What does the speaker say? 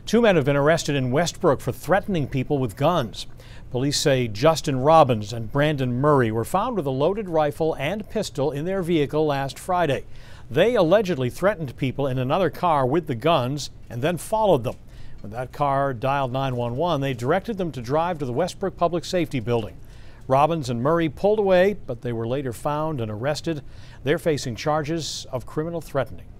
Two men have been arrested in Westbrook for threatening people with guns. Police say Justin Robbins and Brandon Murray were found with a loaded rifle and pistol in their vehicle last Friday. They allegedly threatened people in another car with the guns and then followed them. When that car dialed 911, they directed them to drive to the Westbrook Public Safety Building. Robbins and Murray pulled away, but they were later found and arrested. They're facing charges of criminal threatening.